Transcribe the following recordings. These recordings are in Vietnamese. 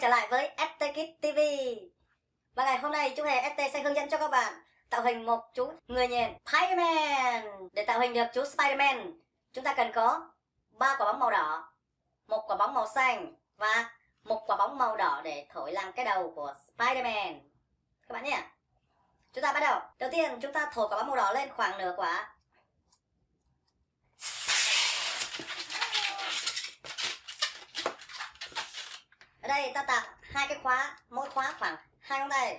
trở lại với ST Kids TV. Và ngày hôm nay chú Hề ST sẽ hướng dẫn cho các bạn tạo hình một chú người nhện Spiderman. Để tạo hình được chú Spiderman, chúng ta cần có 3 quả bóng màu đỏ, một quả bóng màu xanh và một quả bóng màu đỏ để thổi làm cái đầu của Spiderman. Các bạn nhé. Chúng ta bắt đầu. Đầu tiên chúng ta thổi quả bóng màu đỏ lên khoảng nửa quả. Ở đây ta tạo hai cái khóa, mỗi khóa khoảng 2 ngón tay.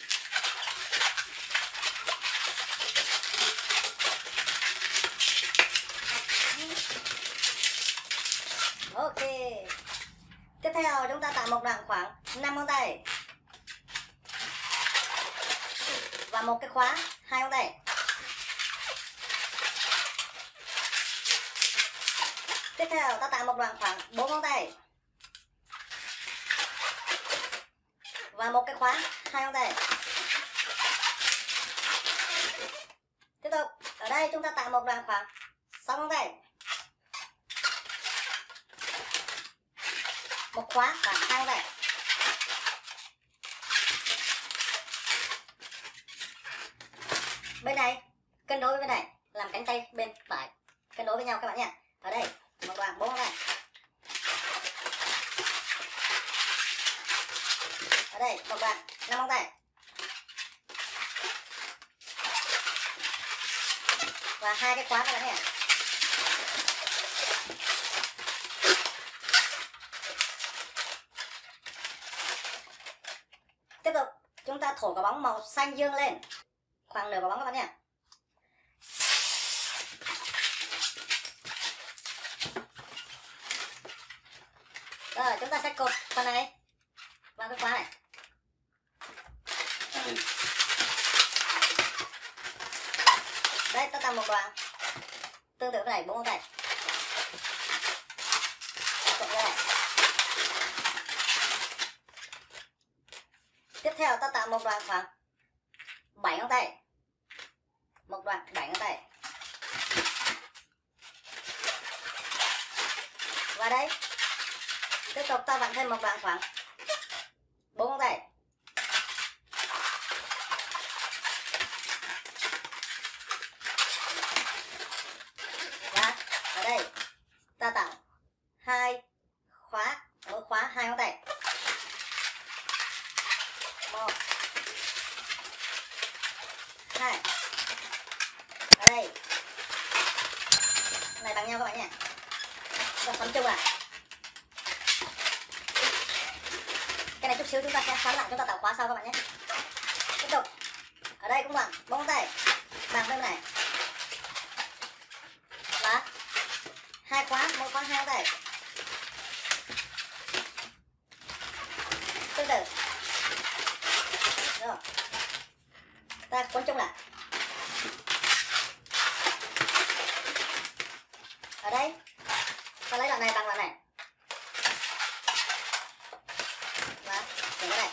Ok. Tiếp theo chúng ta tạo một đoạn khoảng 5 ngón tay. Và một cái khóa 2 ngón tay. Tiếp theo ta tạo một đoạn khoảng 4 ngón tay. Và một cái khóa 2 ngón tay. Tiếp tục, ở đây chúng ta tạo một đoạn khoảng 6 ngón tay. Một khóa và 2 ngón tay. Bên này cân đối với bên này, làm cánh tay bên phải cân đối với nhau các bạn nhé. Ở đây một đoạn 4 ngón tay. Ở đây một đoạn 5 ngón tay. Và hai cái khóa các bạn nhé. Tiếp tục chúng ta thổi quả bóng màu xanh dương lên khoảng nửa quả bóng các bạn nhé. Rồi chúng ta sẽ cột phần này vào cái khóa này. Đấy, ta tạo một đoạn tương tự với này 4 ngón tay. Cột ra này. Tiếp theo ta tạo một đoạn khoảng 7 ngón tay. Một đoạn 7 ngón tay. Và đây tiếp tục ta vặn thêm một đoạn khoảng 4 ngón tay. Và ở đây ta tạo hai khóa, mỗi khóa 2 ngón tay. 1 2. Ở đây này bằng nhau các bạn nhé. Và xoắn chung à. Cái này chút xíu chúng ta sẽ xoắn lại, chúng ta tạo khóa sau các bạn nhé. Tiếp tục. Ở đây cũng bằng 4 ngón tay. Bằng bên này. Và hai khóa, mỗi khóa 2 ngón tay. Tương tự. Rồi. Ta quấn chung lại. Ở đây ta lấy đoạn này bằng đoạn này. Và chỉnh cái này.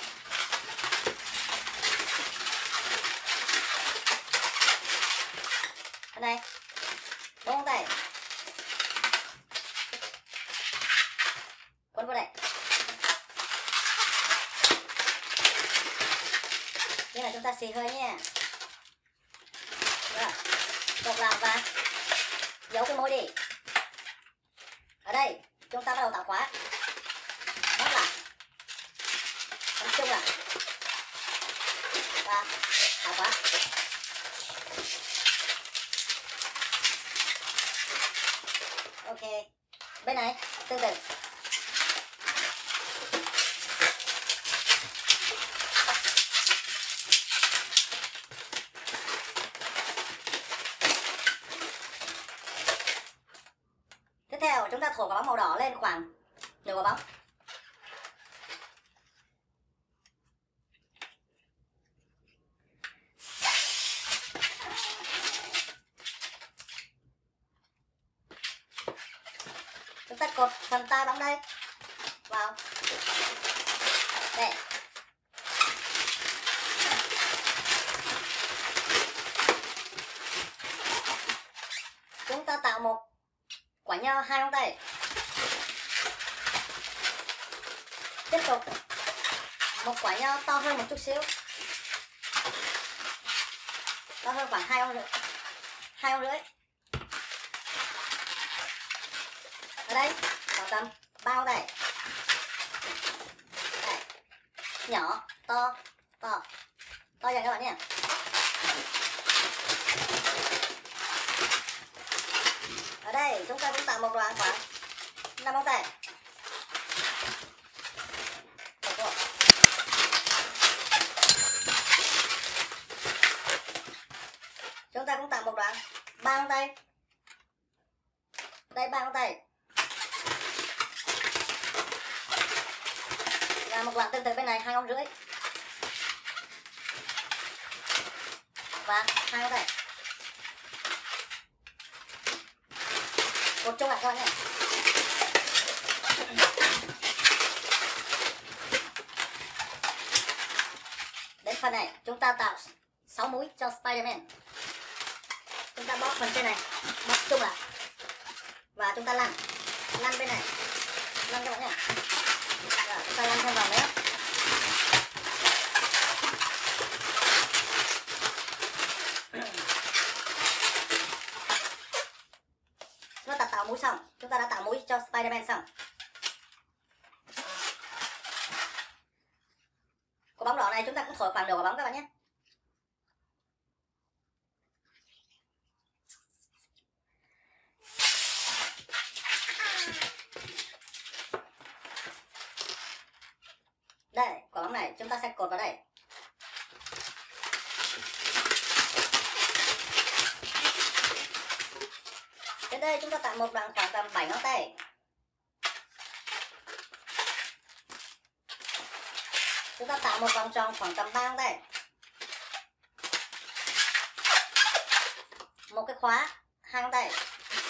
Ở đây 4 ngón tay. Quấn vào đây. Như là chúng ta xì hơi nha. Rồi, cột vào và giấu cái môi đi. Ở đây chúng ta bắt đầu tạo khóa. Bắt lại. Tập trung lại. Và tạo khóa. Ok. Bên này tương tự. Tiếp theo chúng ta thổi quả bóng màu đỏ lên khoảng nửa quả bóng. Chúng ta cột phần tai bóng đây vào đây. Chúng ta tạo một quả nho 2 ngón tay. Tiếp tục một quả nho to hơn một chút xíu, to hơn khoảng 2 ông rưỡi. Ở đây khoảng tầm 3 ông đây. Đây. Nhỏ, to dần các bạn nhé. Ở đây chúng ta cũng tạo một đoạn khoảng 5 móng tay. Chúng ta cũng tạo một đoạn 3 ngón tay. Đây 3 ngón tay. Và một đoạn tương tự bên này 2 ngón rưỡi. Và 2 ngón tay. Cột chung lại các bạn nhé. Đến phần này chúng ta tạo 6 múi cho Spider-Man. Chúng ta bóp phần trên này, bóp chung lại. Và chúng ta lăn bên này. Lăn các bạn nhé. Rồi, chúng ta lăn thêm vòng nữa. Chúng ta tạo múi xong, chúng ta đã tạo múi cho Spider-Man xong. Quả bóng đỏ này chúng ta cũng thổi khoảng đầu quả bóng các bạn nhé. Đây, quả bóng này chúng ta sẽ cột vào đây. Đến đây chúng ta tạo một đoạn khoảng tầm 7 ngón tay. Chúng ta tạo một vòng tròn khoảng tầm 3 ngón tay. Một cái khóa 2 ngón tay.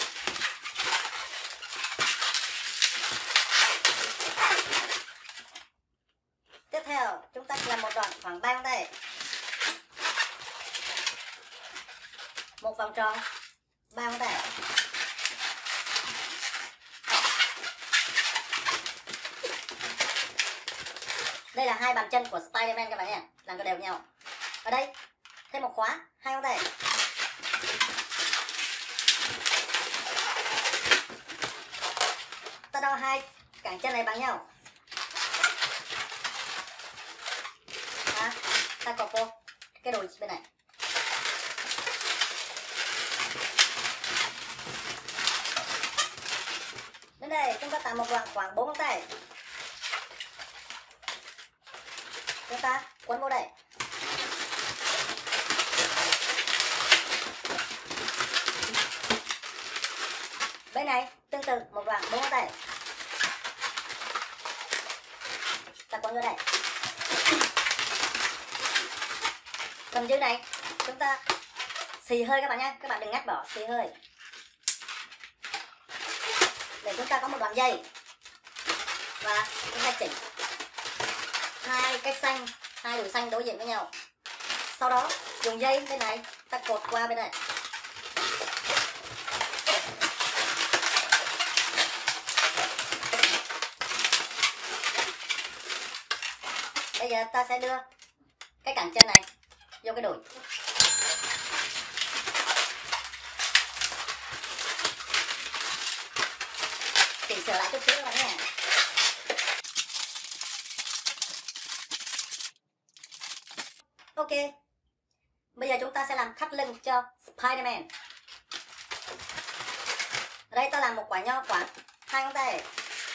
Tiếp theo chúng ta làm một đoạn khoảng 3 ngón tay. Một vòng tròn 3 ngón tay. Đây là 2 bàn chân của Spider-Man các bạn nhé, làm cho đều nhau. Ở đây thêm một khóa 2 ngón tay. Ta đo 2 cẳng chân này bằng nhau. Ta cột vô cái đùi bên này. Đến đây chúng ta tạo một đoạn khoảng 4 ngón tay. Chúng ta quấn vô đây. Bên này tương tự một đoạn 4 ngón tay. Ta quấn vô đây. Phần dưới này chúng ta xì hơi các bạn nhé, các bạn đừng ngắt bỏ, xì hơi để chúng ta có một đoạn dây. Và chúng ta chỉnh 2 cái xanh, 2 đùi xanh đối diện với nhau. Sau đó dùng dây bên này ta cột qua bên này. Bây giờ ta sẽ đưa cái cẳng chân này vô cái đùi. Chỉnh sửa lại chút xíu các bạn nhé. Ok. Bây giờ chúng ta sẽ làm thắt lưng cho Spider-Man. Ở đây ta làm một quả nho khoảng 2 ngón tay.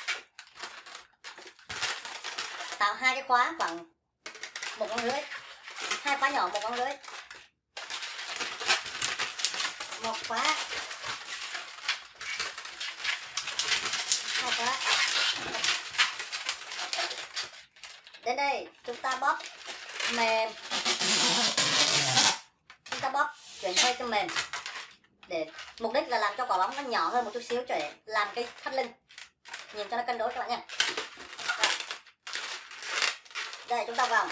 Tạo 2 cái khóa khoảng 1 ngón rưỡi. 2 khóa nhỏ 1 ngón rưỡi. Một khóa. 2 khóa. Đến đây chúng ta bóp mềm. Chúng ta bóp chuyển hơi cho mềm. Để mục đích là làm cho quả bóng nó nhỏ hơn một chút xíu để làm cái thắt lưng nhìn cho nó cân đối các bạn nhé. Đây chúng ta vòng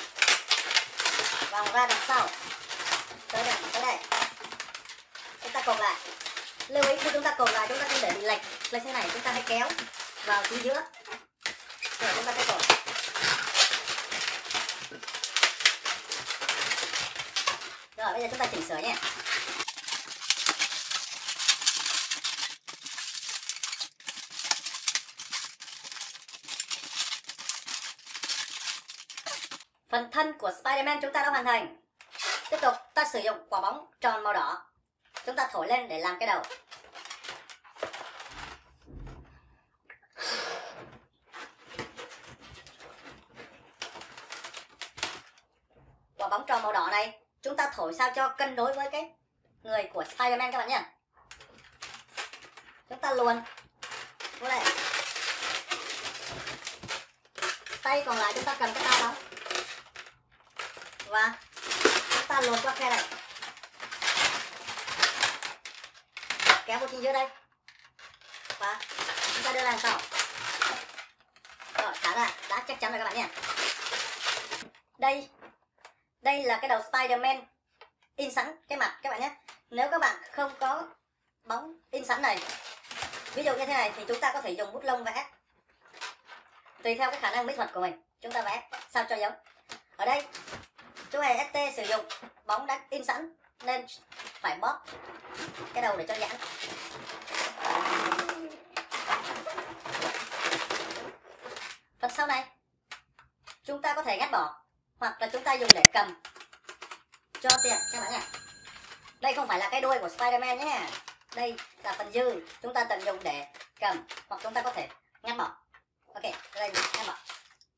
ra đằng sau, tới đây chúng ta cột lại. Lưu ý khi chúng ta cột lại chúng ta không để bị lệch thế này, chúng ta hãy kéo vào chính giữa rồi chúng ta sẽ cột. bây giờ chúng ta chỉnh sửa nhé. Phần thân của Spider-Man chúng ta đã hoàn thành. Tiếp tục ta sử dụng quả bóng tròn màu đỏ. Chúng ta thổi lên để làm cái đầu. Quả bóng tròn màu đỏ này chúng ta thổi sao cho cân đối với cái người của Spider-Man các bạn nhé. Chúng ta luồn vô đây. Tay còn lại chúng ta cầm cái bao bóng và chúng ta luồn qua khe này, kéo vào chính giữa đây và chúng ta đưa ra đằng sau. Rồi, thả ra, đã chắc chắn rồi các bạn nhé. Đây là cái đầu Spider-Man in sẵn cái mặt các bạn nhé. Nếu các bạn không có bóng in sẵn này, ví dụ như thế này, thì chúng ta có thể dùng bút lông vẽ. Tùy theo cái khả năng mỹ thuật của mình, chúng ta vẽ sao cho giống. Ở đây chú hề ST sử dụng bóng đã in sẵn nên phải bóp cái đầu để cho giãn. Phần sau này chúng ta có thể ngắt bỏ hoặc là chúng ta dùng để cầm cho tiện các bạn nhé. Đây không phải là cái đuôi của Spider-Man nhé. Đây là phần dư chúng ta tận dụng để cầm hoặc chúng ta có thể ngắt bỏ. Ok, đây ngắt bỏ.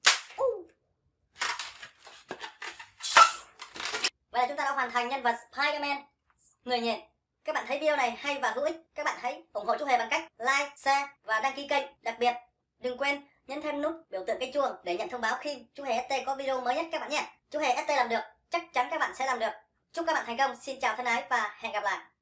Vậy là chúng ta đã hoàn thành nhân vật Spider-Man người nhện. Các bạn thấy video này hay và hữu ích, các bạn hãy ủng hộ chú Hề bằng cách like, share và đăng ký kênh. Đặc biệt đừng quên nhấn thêm nút biểu tượng cái chuông để nhận thông báo khi chú Hề ST có video mới nhất các bạn nhé. Chú Hề ST làm được, chắc chắn các bạn sẽ làm được. Chúc các bạn thành công. Xin chào thân ái và hẹn gặp lại.